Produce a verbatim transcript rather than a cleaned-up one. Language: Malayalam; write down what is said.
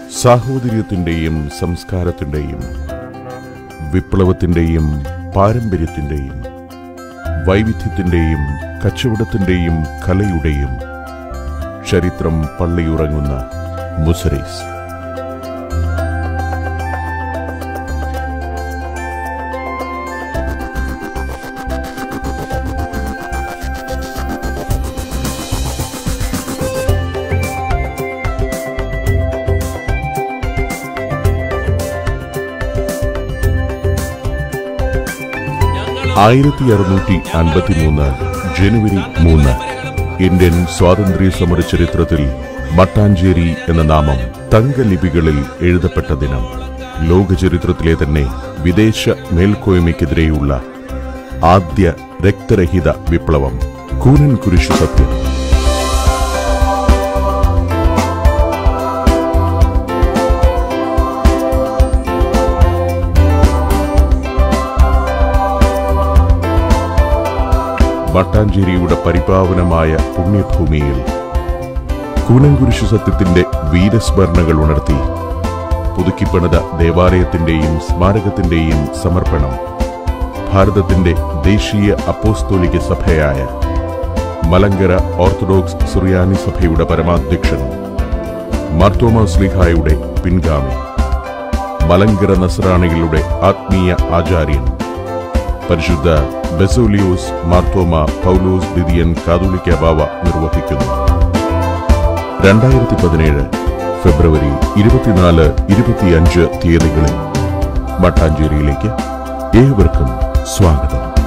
സാഹോദര്യത്തിന്റെയും സംസ്കാരത്തിന്റെയും വിപ്ലവത്തിന്റെയും പാരമ്പര്യത്തിന്റെയും വൈവിധ്യത്തിന്റെയും കച്ചവടത്തിന്റെയും കലയുടെയും ചരിത്രം പള്ളിയുറങ്ങുന്ന മുസരീസ്. ആയിരത്തി അറുന്നൂറ്റി അൻപത്തിമൂന്ന് ജനുവരി മൂന്ന് ഇന്ത്യൻ സ്വാതന്ത്ര്യ സമര ചരിത്രത്തിൽ മട്ടാഞ്ചേരി എന്ന നാമം തങ്കലിപികളിൽ എഴുതപ്പെട്ട ദിനം. ലോകചരിത്രത്തിലെ തന്നെ വിദേശ മേൽക്കോയ്മയ്ക്കെതിരെയുള്ള ആദ്യ രക്തരഹിത വിപ്ലവം കൂനൻ കുരിശു സത്യം. മട്ടാഞ്ചേരിയുടെ പരിപാവനമായ പുണ്യഭൂമിയിൽ കൂനൻകുരിശു സത്യത്തിന്റെ വീരസ്മരണകൾ ഉണർത്തി പുതുക്കിപ്പണിത ദേവാലയത്തിന്റെയും സ്മാരകത്തിന്റെയും സമർപ്പണം ഭാരതത്തിന്റെ ദേശീയ അപ്പോസ്തോലിക സഭയായ മലങ്കര ഓർത്തഡോക്സ് സുറിയാനി സഭയുടെ പരമാധ്യക്ഷൻ മാർത്തോമാ ശ്ലീഹായുടെ പിൻഗാമി മലങ്കര നസ്രാണികളുടെ ആത്മീയ ആചാര്യൻ പരിശുദ്ധ ബസേലിയോസ് മാർത്തോമ പൗലോസ് ദിദിയൻ കാതോലിക്ക ബാവ നിർവഹിക്കുന്നു. രണ്ടായിരത്തി പതിനേഴ് ഫെബ്രുവരി ഇരുപത്തിനാല് ഇരുപത്തിയഞ്ച് തീയതികളിൽ മട്ടാഞ്ചേരിയിലേക്ക് ഏവർക്കും സ്വാഗതം.